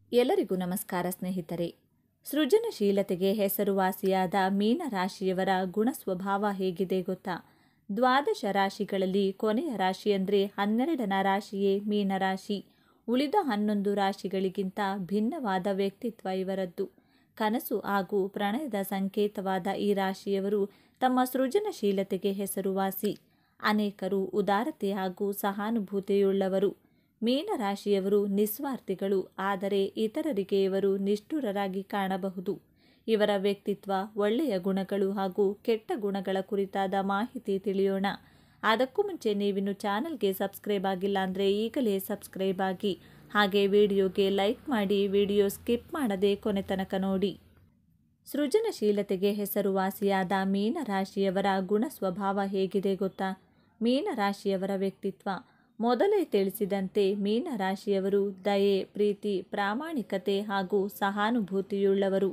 ಎಲ್ಲರಿಗೂ ನಮಸ್ಕಾರ ಸ್ನೇಹಿತರೆ. ಸೃಜನಶೀಲತೆಗೆ ಹೆಸರುವಾಸಿಯಾದ ಮೀನ ರಾಶಿಯವರ ಗುಣ ಸ್ವಭಾವ ಹೇಗಿದೆ ಗೊತ್ತಾ? ದ್ವಾದಶ ರಾಶಿಗಳಲ್ಲಿ ಕೊನೆಯ ರಾಶಿ ಅಂದರೆ 12ನೇ ರಾಶಿಯೇ ಮೀನರಾಶಿ. ಉಳಿದ 11 ರಾಶಿಗಳಿಗಿಂತ ಭಿನ್ನವಾದ ವ್ಯಕ್ತಿತ್ವ ಇವರದ್ದು. ಕನಸು ಹಾಗೂ ಪ್ರಣಯದ ಸಂಕೇತವಾದ ಈ ರಾಶಿಯವರು ತಮ್ಮ ಸೃಜನಶೀಲತೆಗೆ ಹೆಸರುವಾಸಿ. ಅನೇಕರು ಉದಾರತೆ ಹಾಗೂ ಸಹಾನುಭೂತಿಯುಳ್ಳವರು. ಮೀನರಾಶಿಯವರು ನಿಸ್ವಾರ್ಥಿಗಳು, ಆದರೆ ಇತರರಿಗೆ ಇವರು ನಿಷ್ಠುರರಾಗಿ ಕಾಣಬಹುದು. ಇವರ ವ್ಯಕ್ತಿತ್ವ, ಒಳ್ಳೆಯ ಗುಣಗಳು ಹಾಗೂ ಕೆಟ್ಟ ಗುಣಗಳ ಕುರಿತಾದ ಮಾಹಿತಿ ತಿಳಿಯೋಣ. ಅದಕ್ಕೂ ಮುಂಚೆ ನೀವಿನ್ನು ಚಾನಲ್ಗೆ ಸಬ್ಸ್ಕ್ರೈಬ್ ಆಗಿಲ್ಲ ಅಂದರೆ ಈಗಲೇ ಸಬ್ಸ್ಕ್ರೈಬ್ ಆಗಿ, ಹಾಗೆ ವಿಡಿಯೋಗೆ ಲೈಕ್ ಮಾಡಿ, ವಿಡಿಯೋ ಸ್ಕಿಪ್ ಮಾಡದೆ ಕೊನೆ ತನಕ ನೋಡಿ. ಸೃಜನಶೀಲತೆಗೆ ಹೆಸರುವಾಸಿಯಾದ ಮೀನರಾಶಿಯವರ ಗುಣ ಸ್ವಭಾವ ಹೇಗಿದೆ ಗೊತ್ತಾ? ಮೀನರಾಶಿಯವರ ವ್ಯಕ್ತಿತ್ವ. ಮೊದಲೇ ತಿಳಿಸಿದಂತೆ ಮೀನರಾಶಿಯವರು ದಯೆ, ಪ್ರೀತಿ, ಪ್ರಾಮಾಣಿಕತೆ ಹಾಗೂ ಸಹಾನುಭೂತಿಯುಳ್ಳವರು.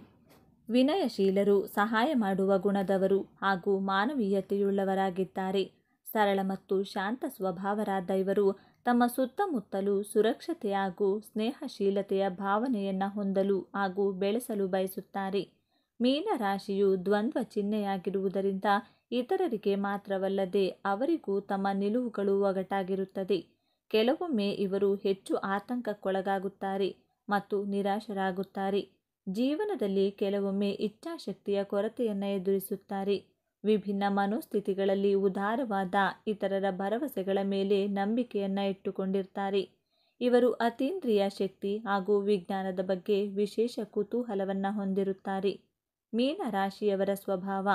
ವಿನಯಶೀಲರು, ಸಹಾಯ ಮಾಡುವ ಗುಣದವರು ಹಾಗೂ ಮಾನವೀಯತೆಯುಳ್ಳವರಾಗಿದ್ದಾರೆ. ಸರಳ ಮತ್ತು ಶಾಂತ ಸ್ವಭಾವರಾದ ಇವರು ತಮ್ಮ ಸುತ್ತಮುತ್ತಲೂ ಸುರಕ್ಷತೆ ಹಾಗೂ ಸ್ನೇಹಶೀಲತೆಯ ಭಾವನೆಯನ್ನು ಹೊಂದಲು ಹಾಗೂ ಬೆಳೆಸಲು ಬಯಸುತ್ತಾರೆ. ಮೀನರಾಶಿಯು ದ್ವಂದ್ವ ಚಿಹ್ನೆಯಾಗಿರುವುದರಿಂದ ಇತರರಿಗೆ ಮಾತ್ರವಲ್ಲದೆ ಅವರಿಗೂ ತಮ್ಮ ನಿಲುವುಗಳು ಒಗಟಾಗಿರುತ್ತದೆ. ಕೆಲವೊಮ್ಮೆ ಇವರು ಹೆಚ್ಚು ಆತಂಕಕ್ಕೊಳಗಾಗುತ್ತಾರೆ ಮತ್ತು ನಿರಾಶರಾಗುತ್ತಾರೆ. ಜೀವನದಲ್ಲಿ ಕೆಲವೊಮ್ಮೆ ಇಚ್ಛಾಶಕ್ತಿಯ ಕೊರತೆಯನ್ನು ಎದುರಿಸುತ್ತಾರೆ. ವಿಭಿನ್ನ ಮನೋಸ್ಥಿತಿಗಳಲ್ಲಿ ಉದಾರವಾದ, ಇತರರ ಭರವಸೆಗಳ ಮೇಲೆ ನಂಬಿಕೆಯನ್ನು ಇಟ್ಟುಕೊಂಡಿರ್ತಾರೆ. ಇವರು ಅತೀಂದ್ರಿಯ ಶಕ್ತಿ ಹಾಗೂ ವಿಜ್ಞಾನದ ಬಗ್ಗೆ ವಿಶೇಷ ಕುತೂಹಲವನ್ನು ಹೊಂದಿರುತ್ತಾರೆ. ಮೀನರಾಶಿಯವರ ಸ್ವಭಾವ.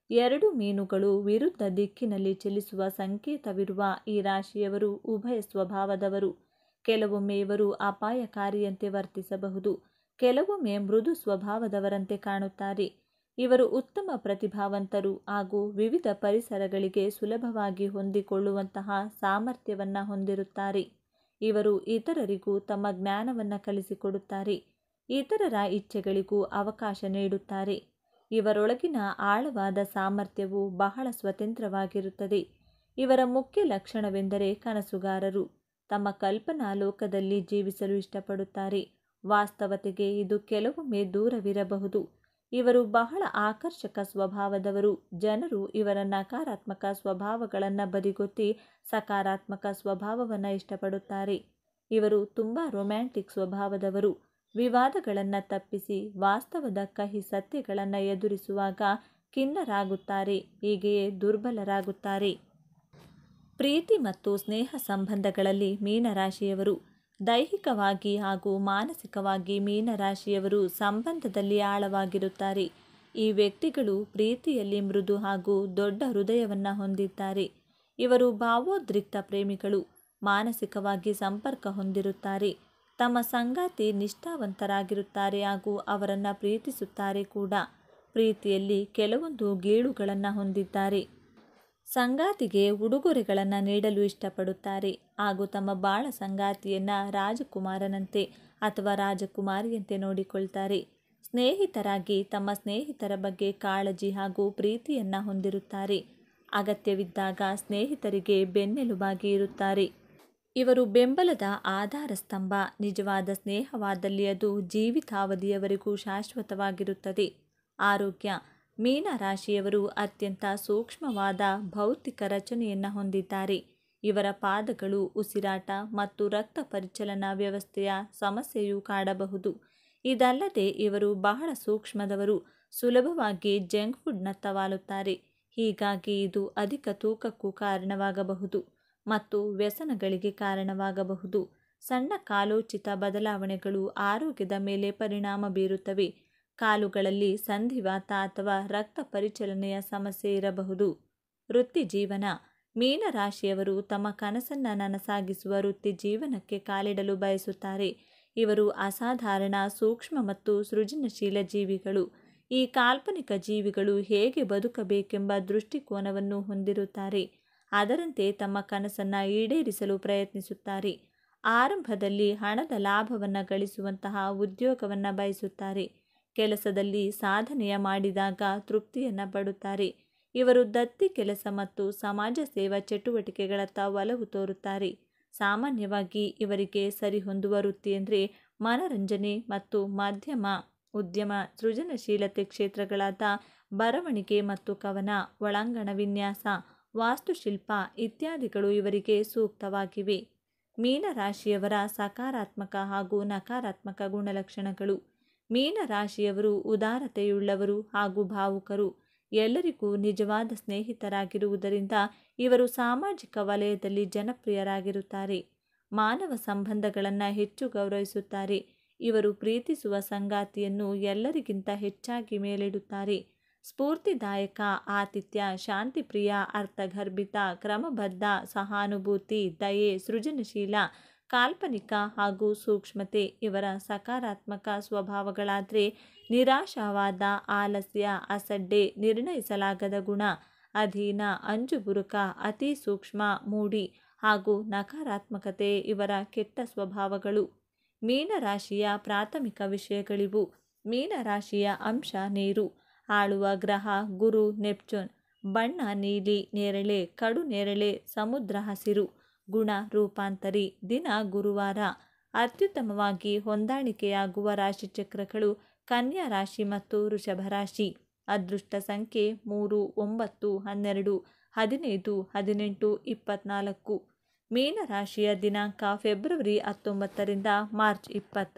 2 ಮೀನುಗಳು ವಿರುದ್ಧ ದಿಕ್ಕಿನಲ್ಲಿ ಚಲಿಸುವ ಸಂಕೇತವಿರುವ ಈ ರಾಶಿಯವರು ಉಭಯ ಸ್ವಭಾವದವರು. ಕೆಲವೊಮ್ಮೆ ಇವರು ಅಪಾಯಕಾರಿಯಂತೆ ವರ್ತಿಸಬಹುದು, ಕೆಲವೊಮ್ಮೆ ಮೃದು ಸ್ವಭಾವದವರಂತೆ ಕಾಣುತ್ತಾರೆ. ಇವರು ಉತ್ತಮ ಪ್ರತಿಭಾವಂತರು ಹಾಗೂ ವಿವಿಧ ಪರಿಸರಗಳಿಗೆ ಸುಲಭವಾಗಿ ಹೊಂದಿಕೊಳ್ಳುವಂತಹ ಸಾಮರ್ಥ್ಯವನ್ನು ಹೊಂದಿರುತ್ತಾರೆ. ಇವರು ಇತರರಿಗೂ ತಮ್ಮ ಜ್ಞಾನವನ್ನು ಕಲಿಸಿಕೊಡುತ್ತಾರೆ. ಇತರರ ಇಚ್ಛೆಗಳಿಗೂ ಅವಕಾಶ ನೀಡುತ್ತಾರೆ. ಇವರೊಳಗಿನ ಆಳವಾದ ಸಾಮರ್ಥ್ಯವು ಬಹಳ ಸ್ವತಂತ್ರವಾಗಿರುತ್ತದೆ. ಇವರ ಮುಖ್ಯ ಲಕ್ಷಣವೆಂದರೆ ಕನಸುಗಾರರು. ತಮ್ಮ ಕಲ್ಪನಾ ಲೋಕದಲ್ಲಿ ಜೀವಿಸಲು ಇಷ್ಟಪಡುತ್ತಾರೆ. ವಾಸ್ತವತೆಗೆ ಇದು ಕೆಲವೊಮ್ಮೆ ದೂರವಿರಬಹುದು. ಇವರು ಬಹಳ ಆಕರ್ಷಕ ಸ್ವಭಾವದವರು. ಜನರು ಇವರ ನಕಾರಾತ್ಮಕ ಸ್ವಭಾವಗಳನ್ನು ಬದಿಗೊತ್ತಿ ಸಕಾರಾತ್ಮಕ ಸ್ವಭಾವವನ್ನು ಇಷ್ಟಪಡುತ್ತಾರೆ. ಇವರು ತುಂಬ ರೊಮ್ಯಾಂಟಿಕ್ ಸ್ವಭಾವದವರು. ವಿವಾದಗಳನ್ನು ತಪ್ಪಿಸಿ ವಾಸ್ತವದ ಕಹಿ ಸತ್ಯಗಳನ್ನು ಎದುರಿಸುವಾಗ ಖಿನ್ನರಾಗುತ್ತಾರೆ, ಹೀಗೆಯೇ ದುರ್ಬಲರಾಗುತ್ತಾರೆ. ಪ್ರೀತಿ ಮತ್ತು ಸ್ನೇಹ ಸಂಬಂಧಗಳಲ್ಲಿ ಮೀನರಾಶಿಯವರು. ದೈಹಿಕವಾಗಿ ಹಾಗೂ ಮಾನಸಿಕವಾಗಿ ಮೀನರಾಶಿಯವರು ಸಂಬಂಧದಲ್ಲಿ ಆಳವಾಗಿರುತ್ತಾರೆ. ಈ ವ್ಯಕ್ತಿಗಳು ಪ್ರೀತಿಯಲ್ಲಿ ಮೃದು ಹಾಗೂ ದೊಡ್ಡ ಹೃದಯವನ್ನು ಹೊಂದಿದ್ದಾರೆ. ಇವರು ಭಾವೋದ್ರಿಕ್ತ ಪ್ರೇಮಿಗಳು. ಮಾನಸಿಕವಾಗಿ ಸಂಪರ್ಕ ಹೊಂದಿರುತ್ತಾರೆ. ತಮ್ಮ ಸಂಗಾತಿ ನಿಷ್ಠಾವಂತರಾಗಿರುತ್ತಾರೆ ಹಾಗೂ ಅವರನ್ನು ಪ್ರೀತಿಸುತ್ತಾರೆ ಕೂಡ. ಪ್ರೀತಿಯಲ್ಲಿ ಕೆಲವೊಂದು ಗೀಳುಗಳನ್ನು ಹೊಂದಿದ್ದಾರೆ. ಸಂಗಾತಿಗೆ ಉಡುಗೊರೆಗಳನ್ನು ನೀಡಲು ಇಷ್ಟಪಡುತ್ತಾರೆ ಹಾಗೂ ತಮ್ಮ ಬಾಳ ಸಂಗಾತಿಯನ್ನು ರಾಜಕುಮಾರನಂತೆ ಅಥವಾ ರಾಜಕುಮಾರಿಯಂತೆ ನೋಡಿಕೊಳ್ತಾರೆ. ಸ್ನೇಹಿತರಾಗಿ ತಮ್ಮ ಸ್ನೇಹಿತರ ಬಗ್ಗೆ ಕಾಳಜಿ ಹಾಗೂ ಪ್ರೀತಿಯನ್ನು ಹೊಂದಿರುತ್ತಾರೆ. ಅಗತ್ಯವಿದ್ದಾಗ ಸ್ನೇಹಿತರಿಗೆ ಬೆನ್ನೆಲುಬಾಗಿ ಇರುತ್ತಾರೆ. ಇವರು ಬೆಂಬಲದ ಆಧಾರ ಸ್ತಂಭ. ನಿಜವಾದ ಸ್ನೇಹವಾದಲ್ಲಿ ಅದು ಜೀವಿತಾವಧಿಯವರೆಗೂ ಶಾಶ್ವತವಾಗಿರುತ್ತದೆ. ಆರೋಗ್ಯ. ಮೀನರಾಶಿಯವರು ಅತ್ಯಂತ ಸೂಕ್ಷ್ಮವಾದ ಭೌತಿಕ ರಚನೆಯನ್ನು ಹೊಂದಿದ್ದಾರೆ. ಇವರ ಪಾದಗಳು, ಉಸಿರಾಟ ಮತ್ತು ರಕ್ತ ಪರಿಚಲನಾ ವ್ಯವಸ್ಥೆಯ ಸಮಸ್ಯೆಯೂ ಕಾಡಬಹುದು. ಇದಲ್ಲದೆ ಇವರು ಬಹಳ ಸೂಕ್ಷ್ಮದವರು. ಸುಲಭವಾಗಿ ಜಂಕ್ ಫುಡ್ನತ್ತ ವಾಲುತ್ತಾರೆ. ಹೀಗಾಗಿ ಇದು ಅಧಿಕ ತೂಕಕ್ಕೂ ಕಾರಣವಾಗಬಹುದು ಮತ್ತು ವ್ಯಸನಗಳಿಗೆ ಕಾರಣವಾಗಬಹುದು. ಸಣ್ಣ ಕಾಲೋಚಿತ ಬದಲಾವಣೆಗಳು ಆರೋಗ್ಯದ ಮೇಲೆ ಪರಿಣಾಮ ಬೀರುತ್ತವೆ. ಕಾಲುಗಳಲ್ಲಿ ಸಂಧಿವಾತ ಅಥವಾ ರಕ್ತ ಪರಿಚಲನೆಯ ಸಮಸ್ಯೆ ಇರಬಹುದು. ವೃತ್ತಿ ಜೀವನ. ಮೀನರಾಶಿಯವರು ತಮ್ಮ ಕನಸನ್ನು ನನಸಾಗಿಸುವ ವೃತ್ತಿ ಜೀವನಕ್ಕೆ ಕಾಲಿಡಲು ಬಯಸುತ್ತಾರೆ. ಇವರು ಅಸಾಧಾರಣ, ಸೂಕ್ಷ್ಮ ಮತ್ತು ಸೃಜನಶೀಲ ಜೀವಿಗಳು. ಈ ಕಾಲ್ಪನಿಕ ಜೀವಿಗಳು ಹೇಗೆ ಬದುಕಬೇಕೆಂಬ ದೃಷ್ಟಿಕೋನವನ್ನು ಹೊಂದಿರುತ್ತಾರೆ. ಅದರಂತೆ ತಮ್ಮ ಕನಸನ್ನು ಈಡೇರಿಸಲು ಪ್ರಯತ್ನಿಸುತ್ತಾರೆ. ಆರಂಭದಲ್ಲಿ ಹಣದ ಲಾಭವನ್ನು ಗಳಿಸುವಂತಹ ಉದ್ಯೋಗವನ್ನು ಬಯಸುತ್ತಾರೆ. ಕೆಲಸದಲ್ಲಿ ಸಾಧನೆಯ ಮಾಡಿದಾಗ ತೃಪ್ತಿಯನ್ನು ಪಡುತ್ತಾರೆ. ಇವರು ದತ್ತಿ ಕೆಲಸ ಮತ್ತು ಸಮಾಜ ಸೇವಾ ಚಟುವಟಿಕೆಗಳತ್ತ ಒಲವು ತೋರುತ್ತಾರೆ. ಸಾಮಾನ್ಯವಾಗಿ ಇವರಿಗೆ ಸರಿಹೊಂದುವ ವೃತ್ತಿ ಎಂದರೆ ಮನರಂಜನೆ ಮತ್ತು ಮಾಧ್ಯಮ ಉದ್ಯಮ, ಸೃಜನಶೀಲತೆ ಕ್ಷೇತ್ರಗಳಾದ ಬರವಣಿಗೆ ಮತ್ತು ಕವನ, ಒಳಾಂಗಣ ವಿನ್ಯಾಸ, ವಾಸ್ತುಶಿಲ್ಪ ಇತ್ಯಾದಿಗಳು ಇವರಿಗೆ ಸೂಕ್ತವಾಗಿವೆ. ಮೀನರಾಶಿಯವರ ಸಕಾರಾತ್ಮಕ ಹಾಗೂ ನಕಾರಾತ್ಮಕ ಗುಣಲಕ್ಷಣಗಳು. ಮೀನರಾಶಿಯವರು ಉದಾರತೆಯುಳ್ಳವರು ಹಾಗೂ ಭಾವುಕರು. ಎಲ್ಲರಿಗೂ ನಿಜವಾದ ಸ್ನೇಹಿತರಾಗಿರುವುದರಿಂದ ಇವರು ಸಾಮಾಜಿಕ ವಲಯದಲ್ಲಿ ಜನಪ್ರಿಯರಾಗಿರುತ್ತಾರೆ. ಮಾನವ ಸಂಬಂಧಗಳನ್ನು ಹೆಚ್ಚು ಗೌರವಿಸುತ್ತಾರೆ. ಇವರು ಪ್ರೀತಿಸುವ ಸಂಗಾತಿಯನ್ನು ಎಲ್ಲರಿಗಿಂತ ಹೆಚ್ಚಾಗಿ ಮೇಲಿಡುತ್ತಾರೆ. ಸ್ಫೂರ್ತಿದಾಯಕ, ಆತಿಥ್ಯ, ಶಾಂತಿಪ್ರಿಯ, ಅರ್ಥಗರ್ಭಿತ, ಕ್ರಮಬದ್ಧ, ಸಹಾನುಭೂತಿ, ದಯೆ, ಸೃಜನಶೀಲ, ಕಾಲ್ಪನಿಕ ಹಾಗೂ ಸೂಕ್ಷ್ಮತೆ ಇವರ ಸಕಾರಾತ್ಮಕ ಸ್ವಭಾವಗಳಾದರೆ, ನಿರಾಶಾವಾದ, ಆಲಸ್ಯ, ಅಸಡ್ಡೆ, ನಿರ್ಣಯಿಸಲಾಗದ ಗುಣ, ಅಧೀನ, ಅಂಜುಬುರುಕ, ಅತಿ ಸೂಕ್ಷ್ಮ, ಮೂಡಿ ಹಾಗೂ ನಕಾರಾತ್ಮಕತೆ ಇವರ ಕೆಟ್ಟ ಸ್ವಭಾವಗಳು. ಮೀನರಾಶಿಯ ಪ್ರಾಥಮಿಕ ವಿಷಯಗಳಿವು. ಮೀನರಾಶಿಯ ಅಂಶ ನೀರು. ಆಳುವ ಗ್ರಹ ಗುರು ನೆಪ್ಚೂನ್. ಬಣ್ಣ ನೀಲಿ ನೇರಳೆ, ಕಡು ನೇರಳೆ, ಸಮುದ್ರ ಹಸಿರು. ಗುಣ ರೂಪಾಂತರಿ. ದಿನ ಗುರುವಾರ. ಅತ್ಯುತ್ತಮವಾಗಿ ಹೊಂದಾಣಿಕೆಯಾಗುವ ರಾಶಿಚಕ್ರಗಳು ಕನ್ಯಾ ರಾಶಿ ಮತ್ತು ವೃಷಭ ರಾಶಿ. ಅದೃಷ್ಟ ಸಂಖ್ಯೆ 3, 9, 12, 15, 18, 24. ಮೀನರಾಶಿಯ ದಿನಾಂಕ ಫೆಬ್ರವರಿ 19ರಿಂದ ಮಾರ್ಚ್ 20.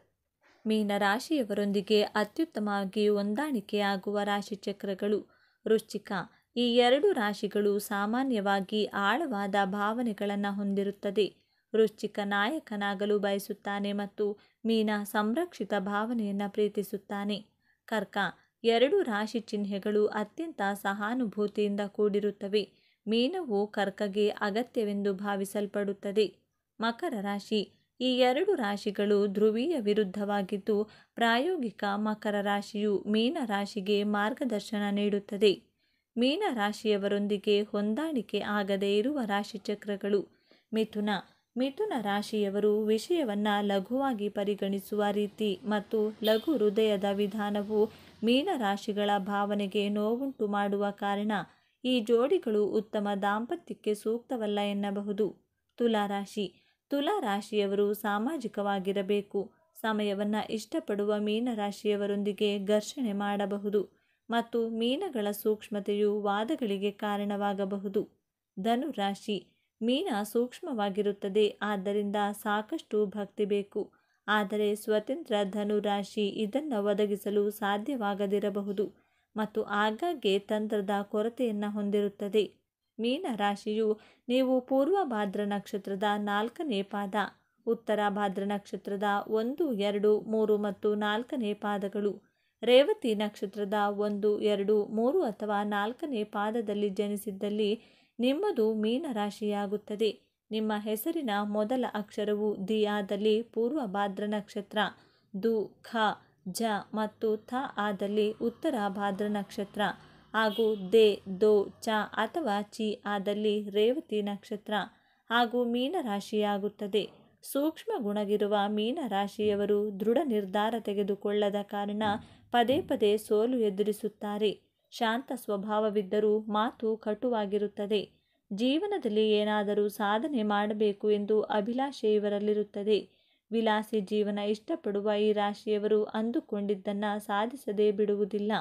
ಮೀನರಾಶಿಯವರೊಂದಿಗೆ ಅತ್ಯುತ್ತಮವಾಗಿ ಹೊಂದಾಣಿಕೆಯಾಗುವ ರಾಶಿಚಕ್ರಗಳು ವೃಶ್ಚಿಕ. ಈ ಎರಡು ರಾಶಿಗಳು ಸಾಮಾನ್ಯವಾಗಿ ಆಳವಾದ ಭಾವನೆಗಳನ್ನು ಹೊಂದಿರುತ್ತದೆ. ವೃಶ್ಚಿಕ ನಾಯಕನಾಗಲು ಬಯಸುತ್ತಾನೆ ಮತ್ತು ಮೀನ ಸಂರಕ್ಷಿತ ಭಾವನೆಯನ್ನು ಪ್ರೀತಿಸುತ್ತಾನೆ. ಕರ್ಕ. ಎರಡು ರಾಶಿ ಚಿಹ್ನೆಗಳು ಅತ್ಯಂತ ಸಹಾನುಭೂತಿಯಿಂದ ಕೂಡಿರುತ್ತವೆ. ಮೀನವು ಕರ್ಕಗೆ ಅಗತ್ಯವೆಂದು ಭಾವಿಸಲ್ಪಡುತ್ತದೆ. ಮಕರ ರಾಶಿ. ಈ ಎರಡು ರಾಶಿಗಳು ಧ್ರುವೀಯ ವಿರುದ್ಧವಾಗಿದ್ದು, ಪ್ರಾಯೋಗಿಕ ಮಕರ ರಾಶಿಯು ಮೀನ ರಾಶಿಗೆ ಮಾರ್ಗದರ್ಶನ ನೀಡುತ್ತದೆ. ಮೀನ ರಾಶಿಯವರೊಂದಿಗೆ ಹೊಂದಾಣಿಕೆ ಆಗದೇ ಇರುವ ರಾಶಿಚಕ್ರಗಳು ಮಿಥುನ. ಮಿಥುನ ರಾಶಿಯವರು ವಿಷಯವನ್ನು ಲಘುವಾಗಿ ಪರಿಗಣಿಸುವ ರೀತಿ ಮತ್ತು ಲಘು ಹೃದಯದ ವಿಧಾನವು ಮೀನ ರಾಶಿಗಳ ಭಾವನೆಗೆ ನೋವುಂಟು ಮಾಡುವ ಕಾರಣ ಈ ಜೋಡಿಗಳು ಉತ್ತಮ ದಾಂಪತ್ಯಕ್ಕೆ ಸೂಕ್ತವಲ್ಲ ಎನ್ನಬಹುದು. ತುಲಾರಾಶಿ. ತುಲಾರಾಶಿಯವರು ಸಾಮಾಜಿಕವಾಗಿರಬೇಕು. ಸಮಯವನ್ನು ಇಷ್ಟಪಡುವ ಮೀನರಾಶಿಯವರೊಂದಿಗೆ ಘರ್ಷಣೆ ಮಾಡಬಹುದು ಮತ್ತು ಮೀನಗಳ ಸೂಕ್ಷ್ಮತೆಯು ವಾದಗಳಿಗೆ ಕಾರಣವಾಗಬಹುದು. ಧನುರಾಶಿ. ಮೀನ ಸೂಕ್ಷ್ಮವಾಗಿರುತ್ತದೆ, ಆದ್ದರಿಂದ ಸಾಕಷ್ಟು ಭಕ್ತಿ ಬೇಕು. ಆದರೆ ಸ್ವತಂತ್ರ ಧನುರಾಶಿ ಇದನ್ನು ಒದಗಿಸಲು ಸಾಧ್ಯವಾಗದಿರಬಹುದು ಮತ್ತು ಆಗಾಗ್ಗೆ ತಂತ್ರದ ಕೊರತೆಯನ್ನು ಹೊಂದಿರುತ್ತದೆ. ಮೀನ ರಾಶಿಯು ನೀವು ಪೂರ್ವ ಭಾದ್ರ ನಕ್ಷತ್ರದ 4ನೇ ಪಾದ, ಉತ್ತರ ಭಾದ್ರ ನಕ್ಷತ್ರದ 1, 2, 3 ಮತ್ತು 4ನೇ ಪಾದಗಳು, ರೇವತಿ ನಕ್ಷತ್ರದ 1, 2, 3 ಅಥವಾ 4ನೇ ಪಾದದಲ್ಲಿ ಜನಿಸಿದ್ದಲ್ಲಿ ನಿಮ್ಮದು ಮೀನ ರಾಶಿಯಾಗುತ್ತದೆ. ನಿಮ್ಮ ಹೆಸರಿನ ಮೊದಲ ಅಕ್ಷರವು ದಿ ಆದಲ್ಲಿ ಪೂರ್ವ ಭಾದ್ರ ನಕ್ಷತ್ರ, ದು, ಖ, ಜ ಮತ್ತು ಥ ಆದಲ್ಲಿ ಉತ್ತರ ಭಾದ್ರ ನಕ್ಷತ್ರ ಹಾಗೂ ದೆ, ದೋ, ಚ ಅಥವಾ ಚಿ ಆದಲ್ಲಿ ರೇವತಿ ನಕ್ಷತ್ರ ಹಾಗೂ ಮೀನ ರಾಶಿಯಾಗುತ್ತದೆ. ಸೂಕ್ಷ್ಮ ಗುಣವಿರುವ ಮೀನ ರಾಶಿಯವರು ದೃಢ ನಿರ್ಧಾರ ತೆಗೆದುಕೊಳ್ಳದ ಕಾರಣ ಪದೇ ಪದೇ ಸೋಲು ಎದುರಿಸುತ್ತಾರೆ. ಶಾಂತ ಸ್ವಭಾವವಿದ್ದರೂ ಮಾತು ಕಟುವಾಗಿರುತ್ತದೆ. ಜೀವನದಲ್ಲಿ ಏನಾದರೂ ಸಾಧನೆ ಮಾಡಬೇಕು ಎಂದು ಅಭಿಲಾಷೆ ಇವರಲ್ಲಿರುತ್ತದೆ. ವಿಲಾಸಿ ಜೀವನ ಇಷ್ಟಪಡುವ ಈ ರಾಶಿಯವರು ಅಂದುಕೊಂಡಿದ್ದನ್ನು ಸಾಧಿಸದೇ ಬಿಡುವುದಿಲ್ಲ.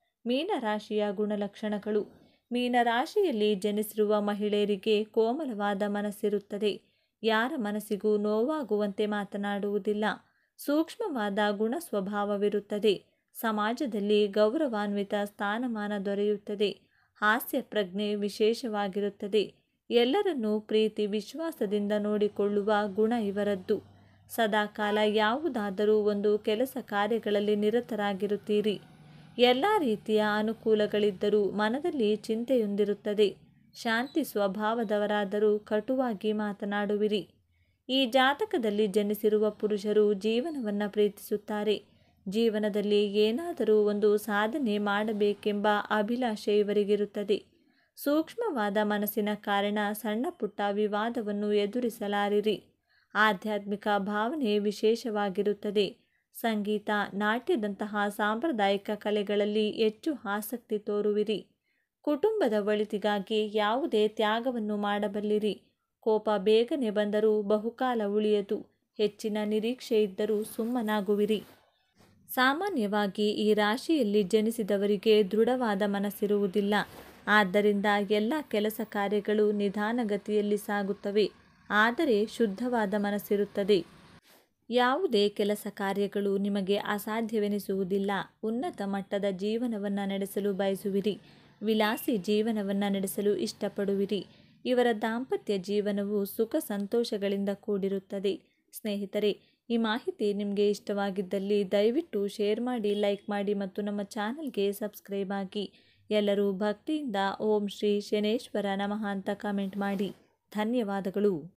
ಮೀನರಾಶಿಯ ಗುಣಲಕ್ಷಣಗಳು. ಮೀನರಾಶಿಯಲ್ಲಿ ಜನಿಸಿರುವ ಮಹಿಳೆಯರಿಗೆ ಕೋಮಲವಾದ ಮನಸ್ಸಿರುತ್ತದೆ. ಯಾರ ಮನಸ್ಸಿಗೂ ನೋವಾಗುವಂತೆ ಮಾತನಾಡುವುದಿಲ್ಲ. ಸೂಕ್ಷ್ಮವಾದ ಗುಣ ಸ್ವಭಾವವಿರುತ್ತದೆ. ಸಮಾಜದಲ್ಲಿ ಗೌರವಾನ್ವಿತ ಸ್ಥಾನಮಾನ ದೊರೆಯುತ್ತದೆ. ಹಾಸ್ಯ ಪ್ರಜ್ಞೆ ವಿಶೇಷವಾಗಿರುತ್ತದೆ. ಎಲ್ಲರನ್ನೂ ಪ್ರೀತಿ ವಿಶ್ವಾಸದಿಂದ ನೋಡಿಕೊಳ್ಳುವ ಗುಣ ಇವರದ್ದು. ಸದಾಕಾಲ ಯಾವುದಾದರೂ ಒಂದು ಕೆಲಸ ಕಾರ್ಯಗಳಲ್ಲಿ ನಿರತರಾಗಿರುತ್ತೀರಿ. ಎಲ್ಲ ರೀತಿಯ ಅನುಕೂಲಗಳಿದ್ದರೂ ಮನದಲ್ಲಿ ಚಿಂತೆಯೊಂದಿರುತ್ತದೆ. ಶಾಂತಿ ಸ್ವಭಾವದವರಾದರೂ ಕಟುವಾಗಿ ಮಾತನಾಡುವಿರಿ. ಈ ಜಾತಕದಲ್ಲಿ ಜನಿಸಿರುವ ಪುರುಷರು ಜೀವನವನ್ನು ಪ್ರೀತಿಸುತ್ತಾರೆ. ಜೀವನದಲ್ಲಿ ಏನಾದರೂ ಒಂದು ಸಾಧನೆ ಮಾಡಬೇಕೆಂಬ ಅಭಿಲಾಷೆ ಇವರಿಗಿರುತ್ತದೆ. ಸೂಕ್ಷ್ಮವಾದ ಮನಸ್ಸಿನ ಕಾರಣ ಸಣ್ಣ ಪುಟ್ಟ ವಿವಾದವನ್ನು ಎದುರಿಸಲಾರಿರಿ. ಆಧ್ಯಾತ್ಮಿಕ ಭಾವನೆ ವಿಶೇಷವಾಗಿರುತ್ತದೆ. ಸಂಗೀತ, ನಾಟ್ಯದಂತಹ ಸಾಂಪ್ರದಾಯಿಕ ಕಲೆಗಳಲ್ಲಿ ಹೆಚ್ಚು ಆಸಕ್ತಿ ತೋರುವಿರಿ. ಕುಟುಂಬದ ಒಳಿತಿಗಾಗಿ ಯಾವುದೇ ತ್ಯಾಗವನ್ನು ಮಾಡಬಲ್ಲಿರಿ. ಕೋಪ ಬೇಗನೆ ಬಂದರೂ ಬಹುಕಾಲ ಉಳಿಯದು. ಹೆಚ್ಚಿನ ನಿರೀಕ್ಷೆ ಇದ್ದರೂ ಸುಮ್ಮನಾಗುವಿರಿ. ಸಾಮಾನ್ಯವಾಗಿ ಈ ರಾಶಿಯಲ್ಲಿ ಜನಿಸಿದವರಿಗೆ ದೃಢವಾದ ಮನಸ್ಸಿರುವುದಿಲ್ಲ. ಆದ್ದರಿಂದ ಎಲ್ಲ ಕೆಲಸ ಕಾರ್ಯಗಳು ನಿಧಾನಗತಿಯಲ್ಲಿ ಸಾಗುತ್ತವೆ, ಆದರೆ ಶುದ್ಧವಾದ ಮನಸ್ಸಿರುತ್ತದೆ. ಯಾವುದೇ ಕೆಲಸ ಕಾರ್ಯಗಳು ನಿಮಗೆ ಅಸಾಧ್ಯವೆನಿಸುವುದಿಲ್ಲ. ಉನ್ನತ ಮಟ್ಟದ ಜೀವನವನ್ನು ನಡೆಸಲು ಬಯಸುವಿರಿ. ವಿಲಾಸಿ ಜೀವನವನ್ನು ನಡೆಸಲು ಇಷ್ಟಪಡುವಿರಿ. ಇವರ ದಾಂಪತ್ಯ ಜೀವನವು ಸುಖ ಸಂತೋಷಗಳಿಂದ ಕೂಡಿರುತ್ತದೆ. ಸ್ನೇಹಿತರೆ, ಈ ಮಾಹಿತಿ ನಿಮಗೆ ಇಷ್ಟವಾಗಿದ್ದಲ್ಲಿ ದಯವಿಟ್ಟು ಶೇರ್ ಮಾಡಿ, ಲೈಕ್ ಮಾಡಿ ಮತ್ತು ನಮ್ಮ ಚಾನಲ್ಗೆ ಸಬ್ಸ್ಕ್ರೈಬ್ ಆಗಿ. ಎಲ್ಲರೂ ಭಕ್ತಿಯಿಂದ ಓಂ ಶ್ರೀ ಶನೇಶ್ವರ ನಮಃ ಅಂತ ಕಮೆಂಟ್ ಮಾಡಿ. ಧನ್ಯವಾದಗಳು.